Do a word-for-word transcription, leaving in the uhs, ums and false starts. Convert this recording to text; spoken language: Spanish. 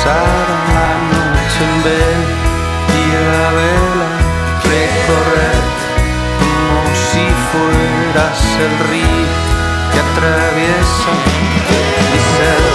pasaron la noche en ver y a vela recorrer como si fueras el río que atraviesa mi selva.